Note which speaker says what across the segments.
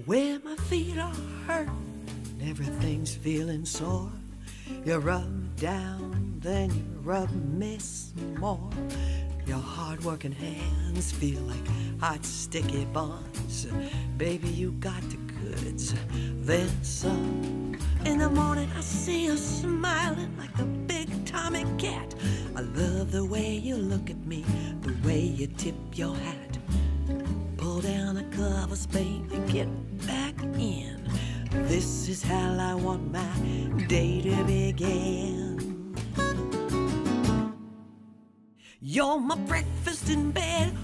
Speaker 1: When my feet are hurt, everything's feeling sore. You rub down, then you rub me some more. Your hard-working hands feel like hot, sticky buns. Baby, you got the goods, then some. In the morning, I see you smiling like a big Tommy cat. I love the way you look at me, the way you tip your hat. Pull down the covers, baby, get back in. This is how I want my day to begin. You're my breakfast in bed,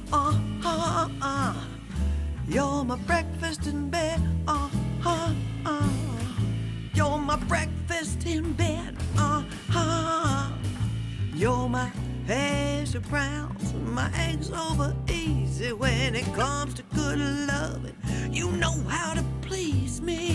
Speaker 1: You're my breakfast in bed, You're my breakfast in bed, You're my hash browns, my eggs over easy. When it comes to good loving, you know how to please me.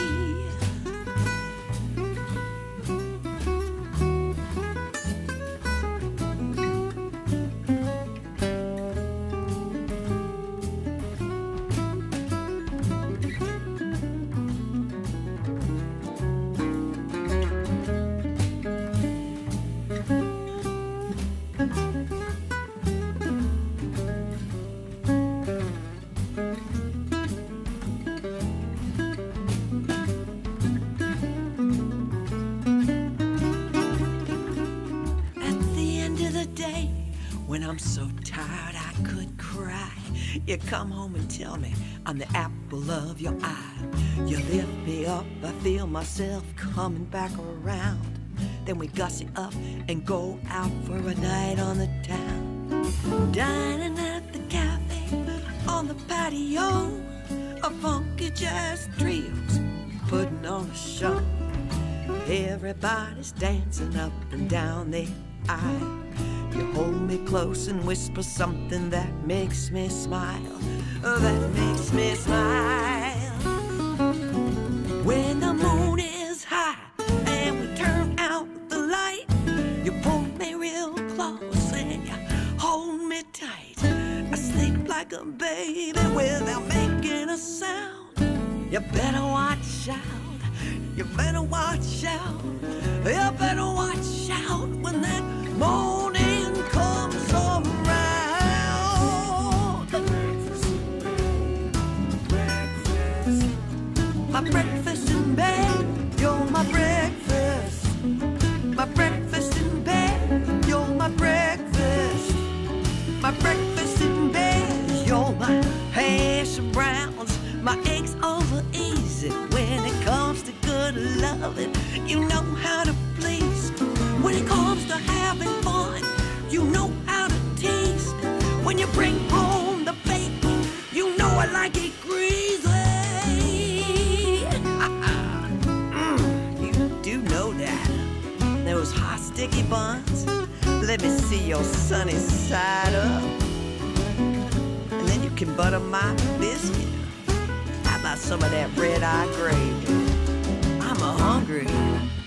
Speaker 1: When I'm so tired I could cry, you come home and tell me I'm the apple of your eye. You lift me up, I feel myself coming back around. Then we gussy up and go out for a night on the town. Dining at the cafe, on the patio, a funky jazz trio's putting on a show. Everybody's dancing up and down the aisle. You hold me close and whisper something that makes me smile, that makes me smile. When the moon is high and we turn out the light, you pull me real close and you hold me tight. I sleep like a baby without making a sound. You better watch out, you better watch out, you better watch out when that morning comes around. My breakfast in bed, you're my breakfast. My breakfast in bed, you're my breakfast. My breakfast in bed, you're my hash browns, my eggs over easy. When it comes to good loving, you know how to please. When it comes to having fun, you know how to tease. When you bring home the bacon, you know I like it greasy. You do know that. Those hot sticky buns, let me see your sunny side up. And then you can butter my biscuit. How about some of that red-eye gravy? I'm hungry.